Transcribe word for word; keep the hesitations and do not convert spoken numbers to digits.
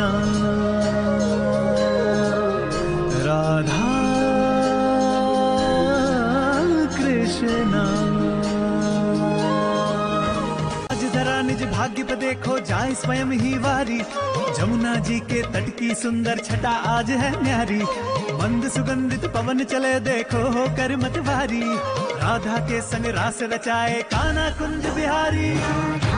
कृष्णा राधा कृष्णा। आज जरा निज भाग्य पे देखो जाए स्वयं ही वारी, जमुना जी के तट की सुंदर छटा आज है न्यारी। मंद सुगंधित पवन चले देखो हो कर मतवारी, राधा के संग रास रचाए कान्हा कुंज बिहारी।